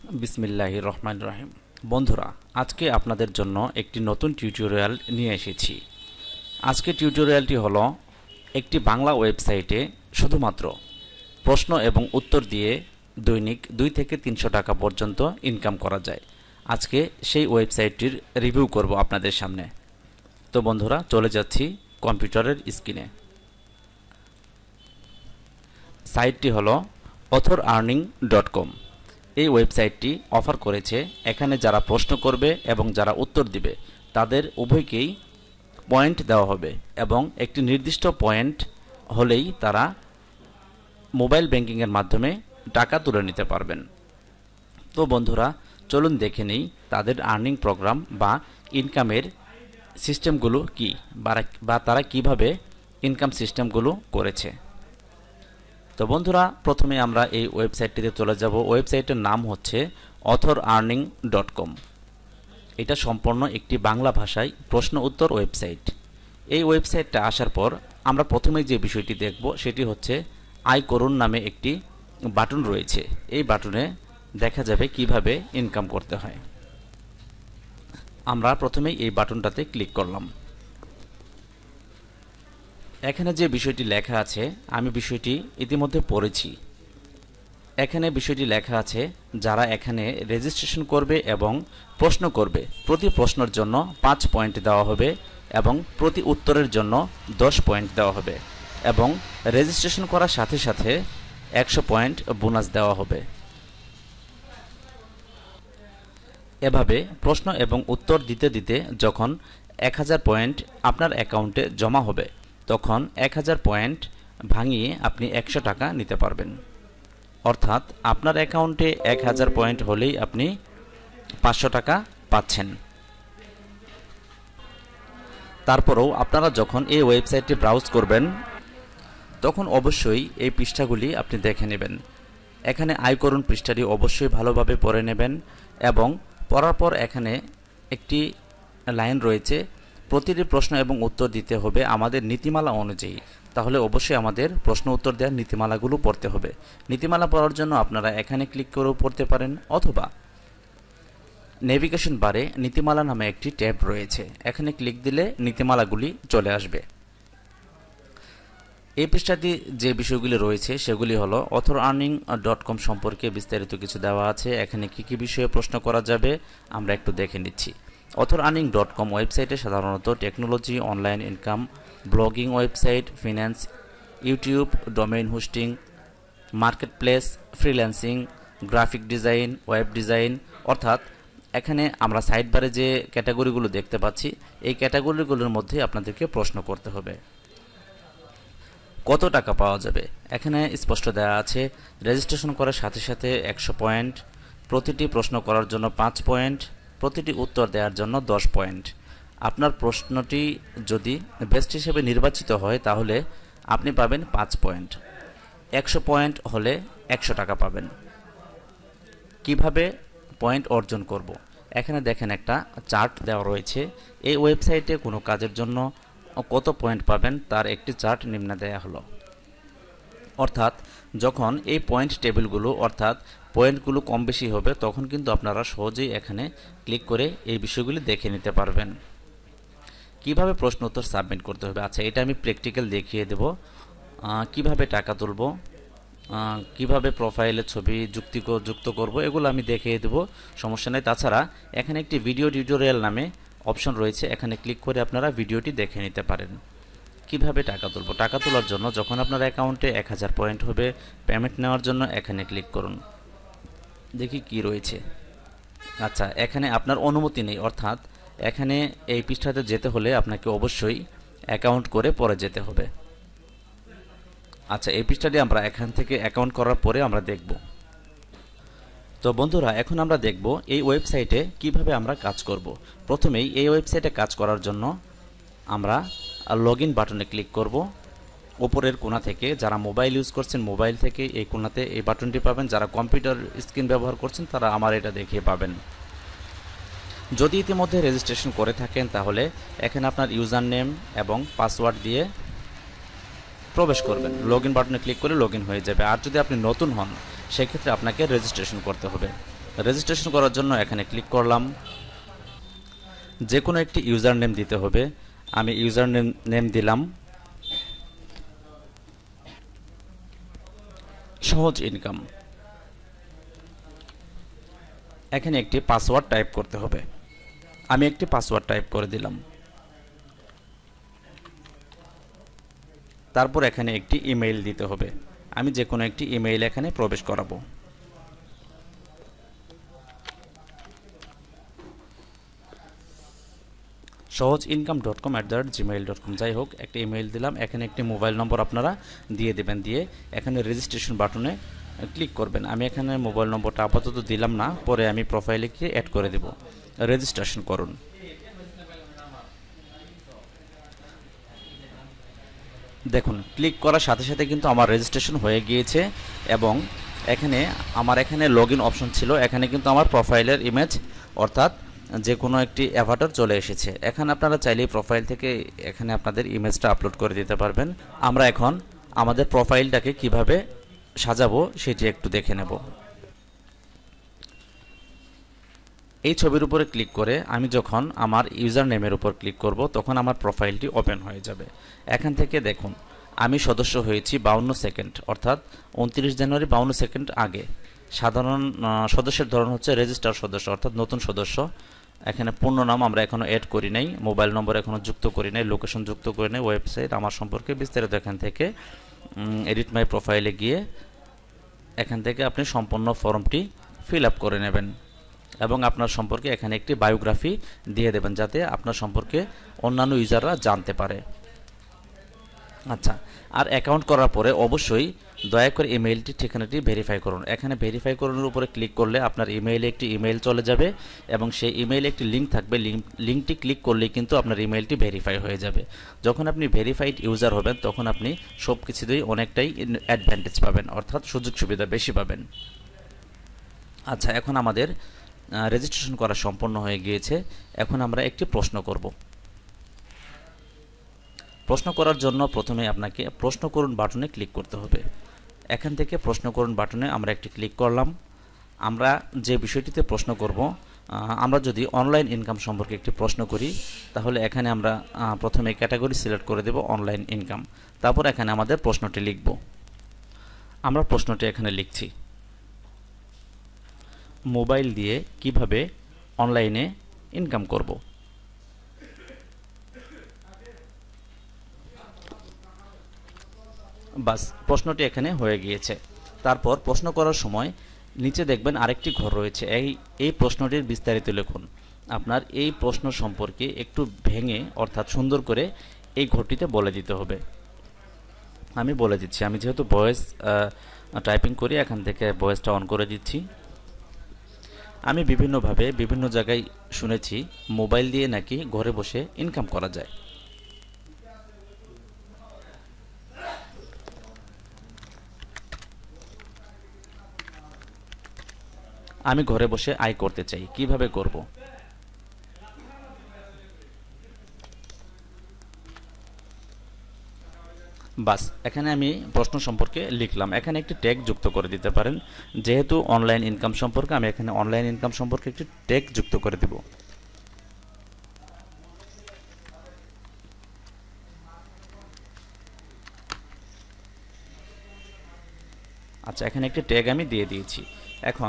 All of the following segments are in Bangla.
বিসমিল্লাহির রহমানির রহিম। বন্ধুরা, আজকে আপনাদের জন্য একটি নতুন টিউটোরিয়াল নিয়ে এসেছি। আজকে টিউটোরিয়ালটি হলো একটি বাংলা ওয়েবসাইটে শুধুমাত্র প্রশ্ন এবং উত্তর দিয়ে দৈনিক 2 থেকে 300 টাকা পর্যন্ত ইনকাম করা যায়। আজকে সেই ওয়েবসাইটটির রিভিউ করব আপনাদের সামনে। তো বন্ধুরা, চলে যাচ্ছি কম্পিউটারের স্ক্রিনে। সাইটটি হলো authorearning.com। এই ওয়েবসাইটটি অফার করেছে এখানে যারা প্রশ্ন করবে এবং যারা উত্তর দিবে তাদের উভয়কেই পয়েন্ট দেওয়া হবে এবং একটি নির্দিষ্ট পয়েন্ট হলেই তারা মোবাইল ব্যাংকিংয়ের মাধ্যমে টাকা তুলে নিতে পারবেন। তো বন্ধুরা, চলুন দেখে নেই তাদের আর্নিং প্রোগ্রাম বা ইনকামের সিস্টেমগুলো কি বা তারা কিভাবে ইনকাম সিস্টেমগুলো করেছে। তো বন্ধুরা, প্রথমে আমরা এই ওয়েবসাইটটিতে চলে যাব। ওয়েবসাইটের নাম হচ্ছে authorearning.com। এটা সম্পূর্ণ একটি বাংলা ভাষায় প্রশ্ন উত্তর ওয়েবসাইট। এই ওয়েবসাইটটা আসার পর আমরা প্রথমেই যে বিষয়টি দেখব সেটি হচ্ছে আয় করুন নামে একটি বাটন রয়েছে। এই বাটনে দেখা যাবে কিভাবে ইনকাম করতে হয়। আমরা প্রথমেই এই বাটনটাতে ক্লিক করলাম। এখানে যে বিষয়টি লেখা আছে আমি বিষয়টি ইতিমধ্যে পড়েছি। এখানে বিষয়টি লেখা আছে যারা এখানে রেজিস্ট্রেশন করবে এবং প্রশ্ন করবে প্রতি প্রশ্নের জন্য 5 পয়েন্ট দেওয়া হবে এবং প্রতি উত্তরের জন্য 10 পয়েন্ট দেওয়া হবে এবং রেজিস্ট্রেশন করার সাথে সাথে 100 পয়েন্ট বোনাস দেওয়া হবে। এভাবে প্রশ্ন এবং উত্তর দিতে দিতে যখন 1000 পয়েন্ট আপনার অ্যাকাউন্টে জমা হবে তখন 1000 পয়েন্ট ভাঙিয়ে আপনি 100 টাকা নিতে পারবেন। অর্থাৎ আপনার অ্যাকাউন্টে 1000 পয়েন্ট হলেই আপনি 500 টাকা পাচ্ছেন। তারপরেও আপনারা যখন এই ওয়েবসাইটটি ব্রাউজ করবেন তখন অবশ্যই এই পৃষ্ঠাগুলি আপনি দেখে নেবেন। এখানে আয় করুন পৃষ্ঠাটি অবশ্যই ভালোভাবে পড়ে নেবেন এবং পড়ার পর এখানে একটি লাইন রয়েছে প্রতিটি প্রশ্ন এবং উত্তর দিতে হবে আমাদের নীতিমালা অনুযায়ী। তাহলে অবশ্যই আমাদের প্রশ্ন উত্তর দেওয়ার নীতিমালাগুলো পড়তে হবে। নীতিমালা পড়ার জন্য আপনারা এখানে ক্লিক করেও পড়তে পারেন অথবা নেভিগেশন বারে নীতিমালা নামে একটি ট্যাব রয়েছে, এখানে ক্লিক দিলে নীতিমালাগুলি চলে আসবে। এই পৃষ্ঠাটি যে বিষয়গুলি রয়েছে সেগুলি হলো authorearning.com সম্পর্কে বিস্তারিত কিছু দেওয়া আছে। এখানে কি কি বিষয়ে প্রশ্ন করা যাবে আমরা একটু দেখে নিচ্ছি। authorearning.com ওয়েবসাইটে সাধারণত technology, online income, blogging website, finance, YouTube, domain hosting, marketplace, freelancing, graphic design, web design, অর্থাৎ এখানে আমরা সাইড বারে যে ক্যাটাগরিগুলো দেখতে পাচ্ছি এই ক্যাটাগরিগুলোর মধ্যে আপনাদেরকে প্রশ্ন করতে হবে। কত টাকা পাওয়া যাবে এখানে স্পষ্ট দেওয়া আছে। রেজিস্ট্রেশন করার সাথে সাথে 100 পয়েন্ট, প্রতিটি প্রশ্ন করার জন্য 5 পয়েন্ট, প্রতিটি উত্তর দেওয়ার জন্য 10 পয়েন্ট। আপনার প্রশ্নটি যদি বেস্ট হিসেবে নির্বাচিত হয় তাহলে আপনি পাবেন 5 পয়েন্ট। 100 পয়েন্ট হলে 100 টাকা পাবেন। কিভাবে পয়েন্ট অর্জন করব এখানে দেখেন একটা চার্ট দেওয়া রয়েছে। এই ওয়েবসাইটে কোনো কাজের জন্য কত পয়েন্ট পাবেন তার একটি চার্ট নিম্নে দেয়া হলো। অর্থাৎ যখন এই পয়েন্ট টেবিলগুলো অর্থাৎ পয়েন্টগুলো কম বেশি হবে তখন কিন্তু আপনারা সহজেই এখানে ক্লিক করে এই বিষয়গুলি দেখে নিতে পারবেন। কিভাবে প্রশ্ন উত্তর সাবমিট করতে হবে, আচ্ছা এটা আমি প্র্যাকটিক্যাল দেখিয়ে দেব। কিভাবে টাকা তুলব, কিভাবে প্রোফাইলে ছবি যুক্ত করব এগুলো আমি দেখিয়ে দেব, সমস্যা নেই। তাছাড়া এখানে একটি ভিডিও টিউটোরিয়াল নামে অপশন রয়েছে, এখানে ক্লিক করে আপনারা ভিডিওটি দেখে নিতে পারেন। কিভাবে টাকা তুলব, টাকা তোলার জন্য যখন আপনার অ্যাকাউন্টে 1000 পয়েন্ট হবে পেমেন্ট নেওয়ার জন্য এখানে ক্লিক করুন। দেখি কি রয়েছে। আচ্ছা, এখানে আপনার অনুমতি নেই, অর্থাৎ এখানে এই পৃষ্ঠাতে যেতে হলে আপনাকে অবশ্যই অ্যাকাউন্ট করে পরে যেতে হবে। আচ্ছা, এই পৃষ্ঠাটি আমরা এখান থেকে অ্যাকাউন্ট করার পরে আমরা দেখব। তো বন্ধুরা, এখন আমরা দেখব এই ওয়েবসাইটে কিভাবে আমরা কাজ করব। প্রথমেই এই ওয়েবসাইটে কাজ করার জন্য আমরা লগইন বাটনে ক্লিক করব। উপরের কোণা থেকে যারা মোবাইল ইউজ করছেন মোবাইল থেকে এই কোণাতে এই বাটনটি পাবেন, যারা কম্পিউটার স্ক্রিন ব্যবহার করছেন তারা আমার এটা দেখিয়ে পাবেন। যদি ইতিমধ্যে রেজিস্ট্রেশন করে থাকেন তাহলে এখানে আপনার ইউজার নেম এবং পাসওয়ার্ড দিয়ে প্রবেশ করবেন। লগইন বাটনে ক্লিক করে লগইন হয়ে যাবে। আর যদি আপনি নতুন হন সেক্ষেত্রে আপনাকে রেজিস্ট্রেশন করতে হবে। রেজিস্ট্রেশন করার জন্য এখানে ক্লিক করলাম। যে কোনো একটি ইউজার নেম দিতে হবে। আমি ইউজার নেম দিলাম সহজ ইনকাম। এখানে একটি পাসওয়ার্ড টাইপ করতে হবে। আমি একটি পাসওয়ার্ড টাইপ করে দিলাম। তারপর এখানে একটি ইমেইল দিতে হবে। আমি যে কোনো একটি ইমেইল এখানে প্রবেশ করাবো। sohojincome.com@gmail.com, যাই হোক একটা ইমেইল দিলাম। এখানে একটি মোবাইল নম্বর আপনারা দিয়ে দেবেন, দিয়ে এখানে রেজিস্ট্রেশন বাটনে ক্লিক করবেন। আমি এখানে মোবাইল নম্বরটা আপাতত দিলাম না, পরে আমি প্রোফাইলে গিয়ে অ্যাড করে দেব। রেজিস্ট্রেশন করুন। দেখুন ক্লিক করার সাথে সাথে কিন্তু আমার রেজিস্ট্রেশন হয়ে গিয়েছে এবং এখানে লগইন অপশন ছিল। এখানে কিন্তু আমার প্রোফাইলের ইমেজ অর্থাৎ যে কোনো একটি অ্যাভাটার চলে এসেছে। এখানে আপনারা চাইলেই প্রোফাইল থেকে এখানে আপনাদের ইমেজটা আপলোড করে দিতে পারবেন। আমরা এখন আমাদের প্রোফাইলটাকে কিভাবে সাজাবো সেটি একটু দেখে নেব। এই ছবির উপরে ক্লিক করে আমি যখন আমার ইউজার নেমের উপর ক্লিক করব তখন আমার প্রোফাইলটি ওপেন হয়ে যাবে। এখান থেকে দেখুন আমি সদস্য হয়েছি 52 সেকেন্ড, অর্থাৎ 29 জানুয়ারি 52 সেকেন্ড আগে। সাধারণ সদস্যের ধরন হচ্ছে রেজিস্টার সদস্য, অর্থাৎ নতুন সদস্য। এখানে পূর্ণ নাম আমরা এখনও অ্যাড করি নাই, মোবাইল নম্বর এখনও যুক্ত করি নাই, লোকেশন যুক্ত করি নাই, ওয়েবসাইট আমার সম্পর্কে বিস্তারিত এখান থেকে এডিট মাই প্রোফাইলে গিয়ে এখান থেকে আপনি সম্পূর্ণ ফর্মটি ফিল আপ করে নেবেন এবং আপনার সম্পর্কে এখানে একটি বায়োগ্রাফি দিয়ে দেবেন যাতে আপনার সম্পর্কে অন্যান্য ইউজাররা জানতে পারে। আচ্ছা, আর অ্যাকাউন্ট করার পরে অবশ্যই দয়া করে ইমেইলটি ঠিকানাটি ভেরিফাই করুন। এখানে ভেরিফাই করুনের উপরে ক্লিক করলে আপনার ইমেইলে একটি ইমেইল চলে যাবে এবং সেই ইমেইলে একটি লিঙ্ক থাকবে। লিঙ্কটি ক্লিক করলেই কিন্তু আপনার ইমেইলটি ভেরিফাই হয়ে যাবে। যখন আপনি ভেরিফাইড ইউজার হবেন তখন আপনি সব কিছুতেই অনেকটাই অ্যাডভান্টেজ পাবেন, অর্থাৎ সুযোগ সুবিধা বেশি পাবেন। আচ্ছা, এখন আমাদের রেজিস্ট্রেশন করা সম্পন্ন হয়ে গিয়েছে। এখন আমরা একটি প্রশ্ন করব। প্রশ্ন করার জন্য প্রথমে আপনাকে প্রশ্ন করুন বাটনে ক্লিক করতে হবে। এখান থেকে প্রশ্ন করুন বাটনে আমরা একটি ক্লিক করলাম। আমরা যে বিষয়টিতে প্রশ্ন করব, আমরা যদি অনলাইন ইনকাম সম্পর্কে একটি প্রশ্ন করি তাহলে এখানে আমরা প্রথমে ক্যাটাগরি সিলেক্ট করে দেব অনলাইন ইনকাম। তারপর এখানে আমাদের প্রশ্নটি লিখব। আমরা প্রশ্নটি এখানে লিখছি, মোবাইল দিয়ে কিভাবে অনলাইনে ইনকাম করব। বাস, প্রশ্নটি এখানে হয়ে গিয়েছে। তারপর প্রশ্ন করার সময় নিচে দেখবেন আরেকটি ঘর রয়েছে। এই প্রশ্নটির বিস্তারিত লিখুন। আপনার এই প্রশ্ন সম্পর্কে একটু ভেঙে অর্থাৎ সুন্দর করে এই ঘরটিতে বলে দিতে হবে। আমি বলে দিচ্ছি, আমি যেহেতু ভয়েস টাইপিং করি এখান থেকে ভয়েসটা অন করে দিচ্ছি। আমি বিভিন্নভাবে বিভিন্ন জায়গায় শুনেছি মোবাইল দিয়ে নাকি ঘরে বসে ইনকাম করা যায়। আমি ঘরে বসে আয় করতে চাই, কিভাবে করব? বাস, এখানে আমি প্রশ্ন সম্পর্কে লিখলাম। এখানে একটি ট্যাগ যুক্ত করে দিতে পারেন। যেহেতু অনলাইন ইনকাম সম্পর্কে, আমি এখানে অনলাইন ইনকাম সম্পর্কে একটি ট্যাগ যুক্ত করে দিব। আচ্ছা, এখানে একটি ট্যাগ আমি দিয়ে দিয়েছি। এখন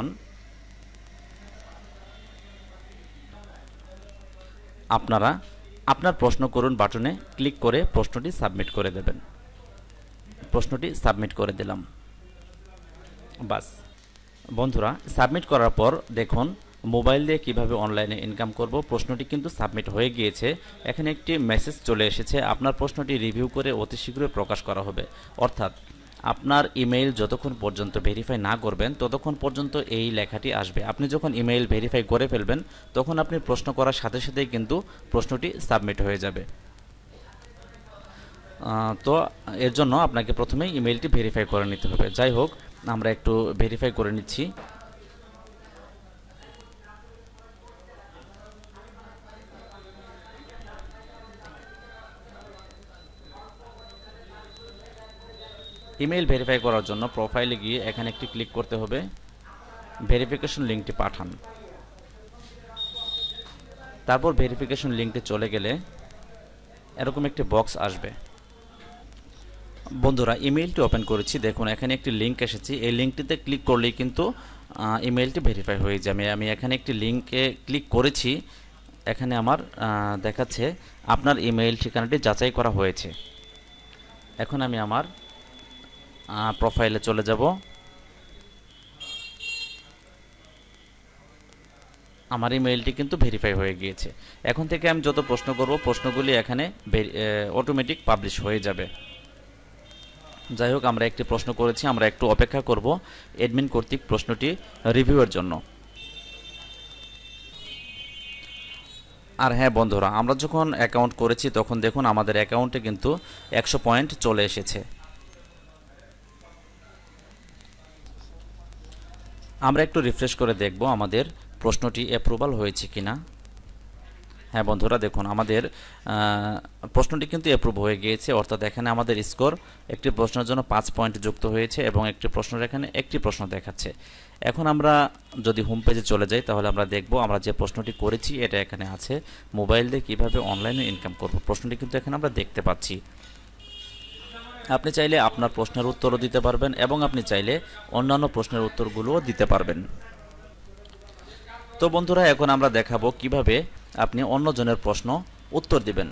আপনারা আপনার প্রশ্ন করুন বাটনে ক্লিক করে প্রশ্নটি সাবমিট করে দেবেন। প্রশ্নটি সাবমিট করে দিলাম। বাস বন্ধুরা, সাবমিট করার পর দেখুন মোবাইল দিয়ে কিভাবে অনলাইনে ইনকাম করব প্রশ্নটি কিন্তু সাবমিট হয়ে গিয়েছে। এখানে একটি মেসেজ চলে এসেছে, আপনার প্রশ্নটি রিভিউ করে অতি শীঘ্রই প্রকাশ করা হবে। অর্থাৎ আপনার ইমেইল যতক্ষণ পর্যন্ত ভেরিফাই না করবেন ততক্ষণ পর্যন্ত এই লেখাটি আসবে। আপনি যখন ইমেইল ভেরিফাই করে ফেলবেন তখন আপনি প্রশ্ন করার সাথে সাথেই কিন্তু প্রশ্নটি সাবমিট হয়ে যাবে। তো এর জন্য আপনাকে প্রথমেই ইমেইলটি ভেরিফাই করে নিতে হবে। যাই হোক, আমরা একটু ভেরিফাই করে নিচ্ছি। ইমেইল ভেরিফাই করার জন্য প্রোফাইলে গিয়ে এখানে একটি ক্লিক করতে হবে। ভেরিফিকেশন লিঙ্কটি পাঠান। তারপর ভেরিফিকেশন লিঙ্কটি চলে গেলে এরকম একটি বক্স আসবে। বন্ধুরা ইমেইলটি ওপেন করেছি, দেখুন এখানে একটি লিঙ্ক এসেছে। এই লিঙ্কটিতে ক্লিক করলেই কিন্তু ইমেইলটি ভেরিফাই হয়ে যাবে। আমি এখানে একটি লিঙ্কে ক্লিক করেছি, এখানে আমার দেখাচ্ছে আপনার ইমেইল ঠিকানাটি যাচাই করা হয়েছে। এখন আমি আমার প্রোফাইলে চলে যাব। আমার ইমেইলটি কিন্তু ভেরিফাই হয়ে গিয়েছে। এখন থেকে আমি যত প্রশ্ন করব প্রশ্নগুলি এখানে অটোমেটিক পাবলিশ হয়ে যাবে। যাই হোক, আমরা একটি প্রশ্ন করেছি, আমরা একটু অপেক্ষা করব অ্যাডমিন কর্তৃক প্রশ্নটি রিভিউয়ের জন্য। আর হ্যাঁ বন্ধুরা, আমরা যখন অ্যাকাউন্ট করেছি তখন দেখুন আমাদের অ্যাকাউন্টে কিন্তু 100 পয়েন্ট চলে এসেছে। আমরা একটু রিফ্রেশ করে দেখব আমাদের প্রশ্নটি অ্যাপ্রুভাল হয়েছে কিনা। হ্যাঁ বন্ধুরা, দেখুন আমাদের প্রশ্নটি কিন্তু অ্যাপ্রুভ হয়ে গিয়েছে, অর্থাৎ এখানে আমাদের স্কোর একটি প্রশ্নের জন্য 5 পয়েন্ট যুক্ত হয়েছে এবং একটি প্রশ্নের এখানে একটি প্রশ্ন দেখাচ্ছে। এখন আমরা যদি হোম পেজে চলে যাই তাহলে আমরা দেখব আমরা যে প্রশ্নটি করেছি এটা এখানে আছে, মোবাইল দিয়ে কীভাবে অনলাইনে ইনকাম করব। প্রশ্নটি কিন্তু এখানে আমরা দেখতে পাচ্ছি। আপনি চাইলে আপনার প্রশ্নের উত্তরও দিতে পারবেন এবং আপনি চাইলে অন্যান্য প্রশ্নের উত্তরগুলোও দিতে পারবেন। তো বন্ধুরা, এখন আমরা দেখাবো কিভাবে আপনি অন্যজনের প্রশ্ন উত্তর দিবেন।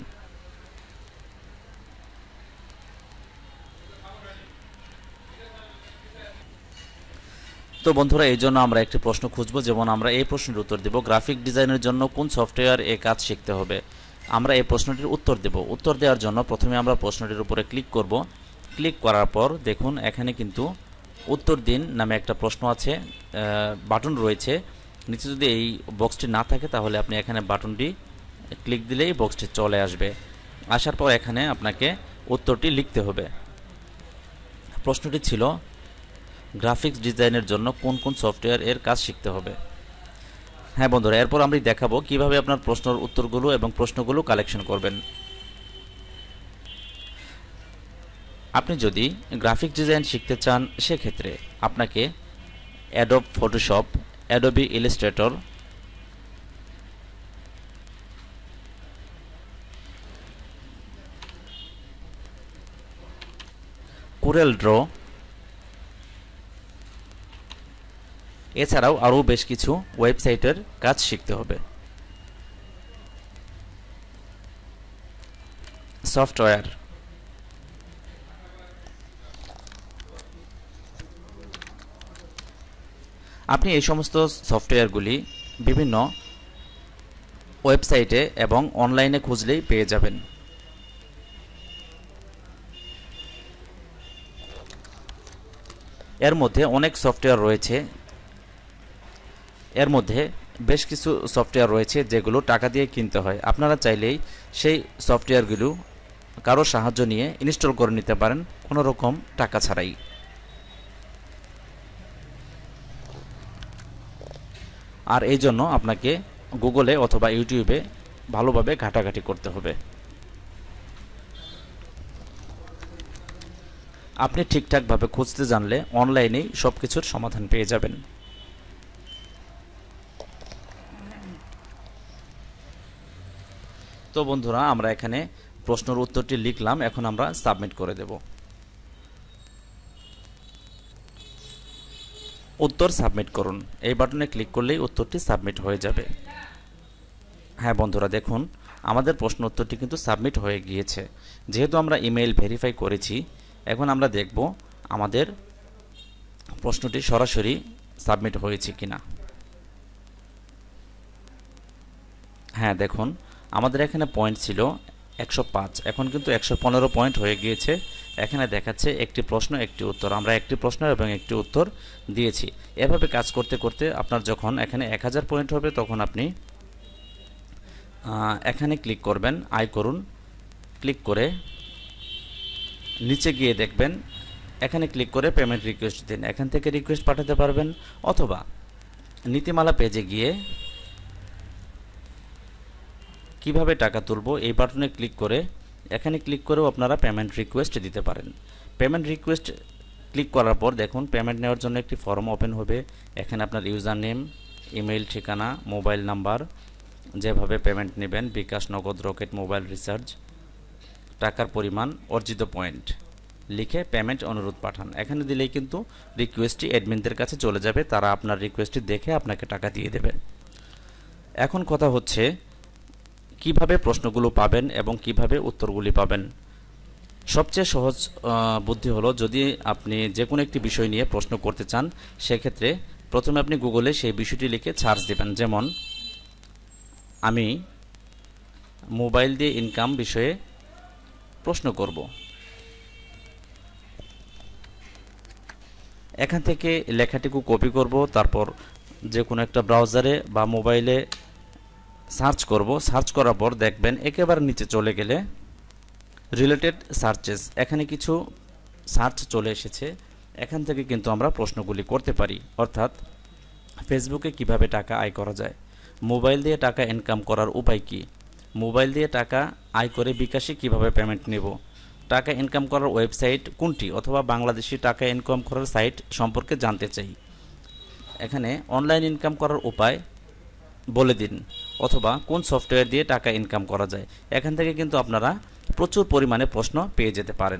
তো বন্ধুরা, এই জন্য আমরা একটি প্রশ্ন খুঁজব। যেমন আমরা এই প্রশ্নের উত্তর দেব, গ্রাফিক ডিজাইনের জন্য কোন সফটওয়্যার এ কাজ শিখতে হবে। আমরা এই প্রশ্নটির উত্তর দেব। উত্তর দেওয়ার জন্য প্রথমে আমরা প্রশ্নটির উপরে ক্লিক করব। ক্লিক করার পর দেখুন এখানে কিন্তু উত্তর দিন নামে একটা প্রশ্ন আছে, বাটন রয়েছে। নিচে যদি এই বক্সটি না থাকে তাহলে আপনি এখানে বাটনটি ক্লিক দিলেই বক্সটি চলে আসবে। আসার পর এখানে আপনাকে উত্তরটি লিখতে হবে। প্রশ্নটি ছিল গ্রাফিক্স ডিজাইনের জন্য কোন কোন সফটওয়্যার এর কাজ শিখতে হবে। হ্যাঁ বন্ধুরা, এরপর আমরা দেখাবো কিভাবে আপনার প্রশ্নের উত্তরগুলো এবং প্রশ্নগুলো কালেকশন করবেন। আপনি যদি গ্রাফিক ডিজাইন শিখতে চান সেক্ষেত্রে আপনাকে Adobe Photoshop, Adobe Illustrator, Corel Draw এছাড়াও আরও বেশ কিছু ওয়েবসাইটের কাজ শিখতে হবে। সফটওয়্যার, আপনি এই সমস্ত সফটওয়্যারগুলি বিভিন্ন ওয়েবসাইটে এবং অনলাইনে খুঁজলেই পেয়ে যাবেন। এর মধ্যে অনেক সফটওয়্যার রয়েছে, এর মধ্যে বেশ কিছু সফটওয়্যার রয়েছে যেগুলো টাকা দিয়ে কিনতে হয়। আপনারা চাইলেই সেই সফটওয়্যারগুলো কারো সাহায্য নিয়ে ইনস্টল করে নিতে পারেন কোনো রকম টাকা ছাড়াই। আর এই জন্য আপনাকে গুগলে অথবা ইউটিউবে ভালোভাবে ঘাটাঘাটি করতে হবে। আপনি ঠিকঠাকভাবে খুঁজতে জানলে অনলাইনেই সব কিছুর সমাধান পেয়ে যাবেন। তো বন্ধুরা, আমরা এখানে প্রশ্নের উত্তরটি লিখলাম, এখন আমরা সাবমিট করে দেব। উত্তর সাবমিট করুন, এই বাটনে ক্লিক করলেই উত্তরটি সাবমিট হয়ে যাবে। হ্যাঁ বন্ধুরা, দেখুন আমাদের প্রশ্ন উত্তরটি কিন্তু সাবমিট হয়ে গিয়েছে। যেহেতু আমরা ইমেইল ভেরিফাই করেছি, এখন আমরা দেখব আমাদের প্রশ্নটি সরাসরি সাবমিট হয়েছে কিনা। হ্যাঁ দেখুন, আমাদের এখানে পয়েন্ট ছিল 105, এখন কিন্তু 115 পয়েন্ট হয়ে গিয়েছে। এখানে দেখাচ্ছে একটি প্রশ্ন একটি উত্তর। আমরা একটি প্রশ্ন এবং একটি উত্তর দিয়েছি। এভাবে কাজ করতে করতে আপনার যখন এখানে 1000 পয়েন্ট হবে তখন আপনি এখানে ক্লিক করবেন, আয় করুন। ক্লিক করে নিচে গিয়ে দেখবেন এখানে ক্লিক করে পেমেন্ট রিকোয়েস্ট দিন। এখান থেকে রিকোয়েস্ট পাঠাতে পারবেন অথবা নীতিমালা পেজে গিয়ে কিভাবে টাকা তুলব এই বাটনে ক্লিক করে এখানে ক্লিক করেও আপনারা পেমেন্ট রিকোয়েস্ট দিতে পারেন। পেমেন্ট রিকোয়েস্ট ক্লিক করার পর দেখুন পেমেন্ট নেওয়ার জন্য একটি ফর্ম ওপেন হবে। এখানে আপনার ইউজার নেম, ইমেইল ঠিকানা, মোবাইল নাম্বার, যেভাবে পেমেন্ট নেবেন, বিকাশ, নগদ, রকেট, মোবাইল রিচার্জ, টাকার পরিমাণ, অর্জিত পয়েন্ট লিখে পেমেন্ট অনুরোধ পাঠান। এখানে দিলেই কিন্তু রিকোয়েস্টটি অ্যাডমিনদের কাছে চলে যাবে, তারা আপনার রিকোয়েস্টটি দেখে আপনাকে টাকা দিয়ে দেবে। এখন কথা হচ্ছে কিভাবে প্রশ্নগুলো পাবেন এবং কিভাবে উত্তরগুলি পাবেন। সবচেয়ে সহজ বুদ্ধি হলো, যদি আপনি যে কোনো একটি বিষয় নিয়ে প্রশ্ন করতে চান, সেক্ষেত্রে প্রথমে আপনি গুগলে সেই বিষয়টি লিখে সার্চ দেবেন। যেমন আমি মোবাইল দিয়ে ইনকাম বিষয়ে প্রশ্ন করব। এখান থেকে লেখাটিকে কপি করব, তারপর যে কোনো একটা ব্রাউজারে বা মোবাইলে সার্চ করব। সার্চ করার পর দেখবেন একেবারে নিচে চলে গেলে রিলেটেড সার্চেস, এখানে কিছু সার্চ চলে এসেছে। এখান থেকে কিন্তু আমরা প্রশ্নগুলি করতে পারি, অর্থাৎ ফেসবুকে কিভাবে টাকা আয় করা যায়, মোবাইল দিয়ে টাকা ইনকাম করার উপায় কি, মোবাইল দিয়ে টাকা আয় করে বিকাশে কিভাবে পেমেন্ট নেব, টাকা ইনকাম করার ওয়েবসাইট কোনটি, অথবা বাংলাদেশি টাকা ইনকাম করার সাইট সম্পর্কে জানতে চাই, এখানে অনলাইন ইনকাম করার উপায় বলে দিন, অথবা কোন সফটওয়্যার দিয়ে টাকা ইনকাম করা যায়। এখান থেকে কিন্তু আপনারা প্রচুর পরিমাণে প্রশ্ন পেয়ে যেতে পারেন।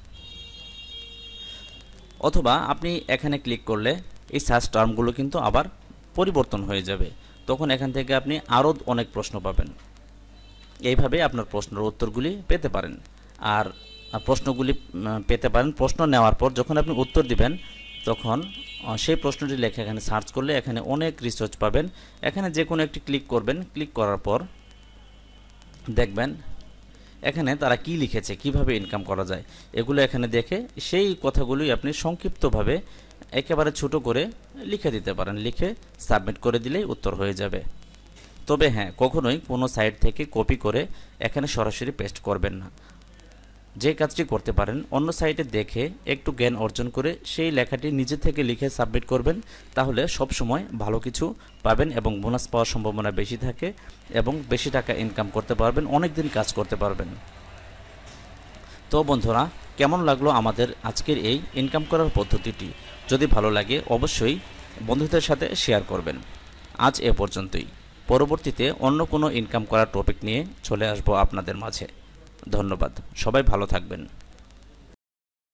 অথবা আপনি এখানে ক্লিক করলে এই সার্চ টার্মগুলো কিন্তু আবার পরিবর্তন হয়ে যাবে, তখন এখান থেকে আপনি আরও অনেক প্রশ্ন পাবেন। এইভাবে আপনার প্রশ্নের উত্তরগুলি পেতে পারেন। আর প্রশ্নগুলি পেতে পারেন, প্রশ্ন নেওয়ার পর যখন আপনি উত্তর দিবেন, তখন সেই প্রশ্নটি লেখা এখানে সার্চ করলে এখানে অনেক রিসার্চ পাবেন। এখানে যে কোনো একটি ক্লিক করবেন, ক্লিক করার পর দেখবেন এখানে তারা কি লিখেছে, কিভাবে ইনকাম করা যায়, এগুলো এখানে দেখে সেই কথাগুলি আপনি সংক্ষিপ্তভাবে একেবারে ছোট করে লিখে দিতে পারেন। লিখে সাবমিট করে দিলেই উত্তর হয়ে যাবে। তবে হ্যাঁ, কখনোই কোনো সাইট থেকে কপি করে এখানে সরাসরি পেস্ট করবেন না। যে কাজটি করতে পারেন, অন্য সাইটে দেখে একটু জ্ঞান অর্জন করে সেই লেখাটি নিজে থেকে লিখে সাবমিট করবেন, তাহলে সব সময় ভালো কিছু পাবেন এবং বোনাস পাওয়ার সম্ভাবনা বেশি থাকে এবং বেশি টাকা ইনকাম করতে পারবেন, অনেক দিন কাজ করতে পারবেন। তো বন্ধুরা, কেমন লাগলো আমাদের আজকের এই ইনকাম করার পদ্ধতিটি? যদি ভালো লাগে অবশ্যই বন্ধুদের সাথে শেয়ার করবেন। আজ এ পর্যন্তই। পরবর্তীতে অন্য কোনো ইনকাম করার টপিক নিয়ে চলে আসবো আপনাদের মাঝে। ধন্যবাদ, সবাই ভালো থাকবেন।